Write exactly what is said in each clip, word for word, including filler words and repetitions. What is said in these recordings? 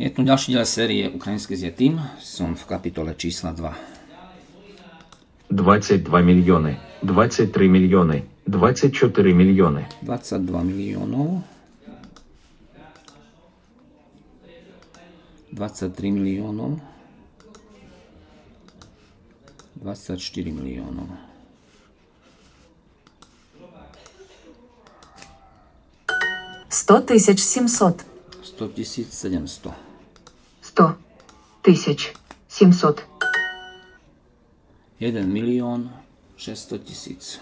Je tu ďalší diel série Ukrajinský zjetým. Som v kapitole čísla dva. двадцать два мільйони, двадцять три мільйони, двадцять чотири мільйони. двадцять два мільйонів. двадцять три мільйонів. двадцять чотири мільйонів. сто тисяч сімсот. сто тисяч сімсот. сто тисяч сімсот. один мільйон шістсот тисяч.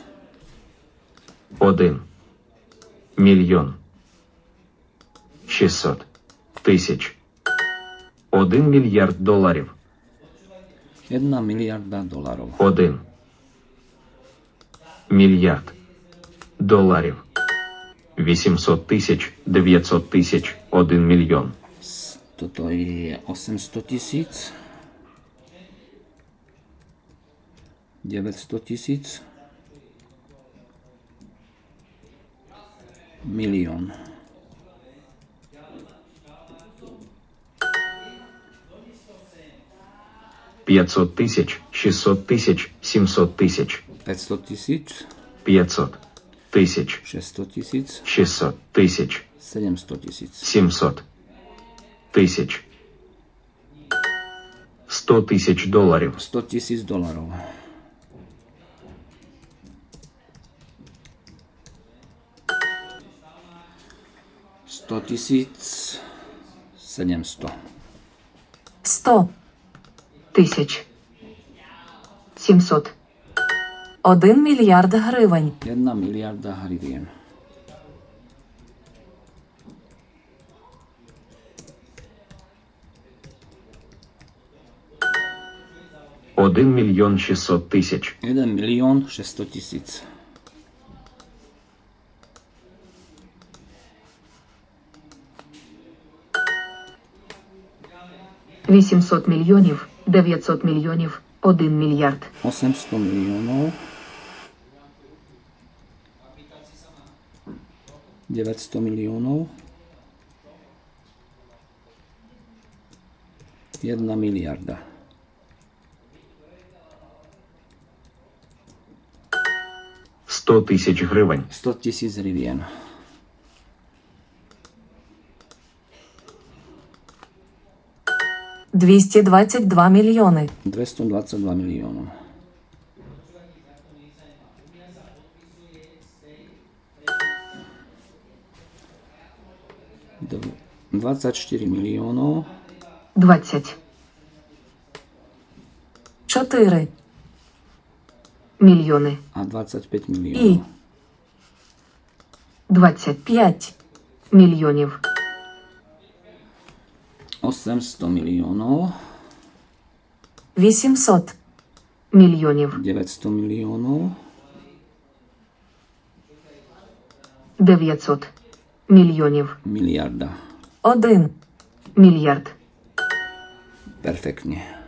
Один мільйон шістсот тисяч. Один мільярд доларів. Jedna miliarda dolarov. Один мільярд доларів. вісімсот тисяч, дев'ятсот тисяч, один мільйон. Toto je osemsto tisíc. deväťsto tisíc. Milión. п'ятсот тисяч, шістсот тисяч, сімсот тисяч. päťsto tisíc. п'ятсот тисяч, šesťsto tisíc. шістсот тисяч, sedemsto tisíc. сімсот тисяч. сто тисяч доларів. sto tisíc dolarov. sto tisíc sedemsto. сто тисяч сімсот. Один мільярд гривень. Jedna miliarda hrivien. Один мільйон шістсот тисяч. jeden milión šesťsto tisíc. вісімсот мільйонів, дев'ятсот мільйонів, один мільярд. osemsto miliónov. deväťsto miliónov. jedna miliarda. сто тисяч гривень. sto tisíc hrivien. двісті двадцять два мільйони. dvesto dvadsaťdva miliónov. Dv- dvadsaťštyri miliónov. двадцять чотири мільйони. A dvadsaťpäť І miliónov. двадцять п'ять мільйонів. osemsto miliónov. вісімсот мільйонів. deväťsto miliónov. дев'ятсот мільйонів. Miliarda. Один мільярд. Perfektne.